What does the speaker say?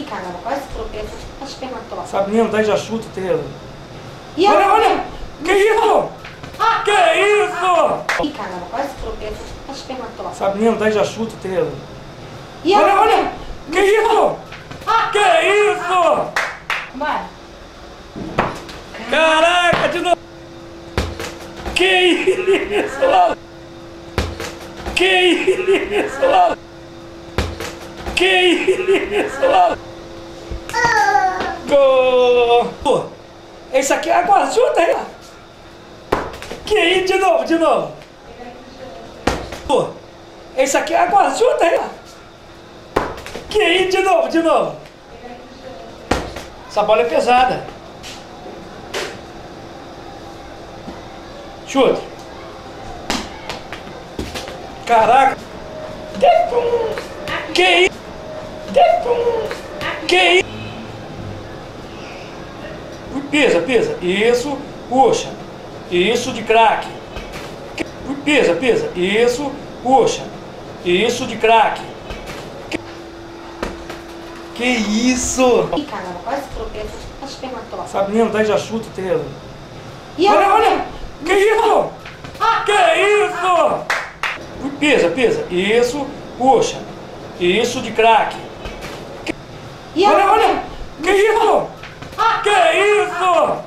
caramba, quase tropeça. A espermatozoide. Sabe mesmo, daí já chuta o dedo. E Olha, olha! Que isso? Que isso? Ih, caramba, quase tropeça. A espermatozoide. Sabe mesmo, daí já chuta o dedo. E olha, olha! Que isso? Que isso? Vai. Caraca, de novo! Que isso? Que isso? Que isso? Gol! Pô, esse aqui é agora, chuta aí! Que isso? De novo, de novo! Pô, esse aqui é agora, chuta aí! Que isso? De novo, de novo! Essa bola é pesada! Chuta! Caraca! Que isso? Que isso? Pisa, pisa. Isso, puxa. Isso de craque. Pisa, pisa. Isso, puxa. Isso de craque. Que isso? Ih, caramba, quase tropeça. A espermatozoide. Sabe mesmo, daí já chuta o dedo. E olha, olha! Que isso? Que isso? Pisa, pisa. Isso, puxa. Isso de craque. E olha, olha! Que isso? Que isso?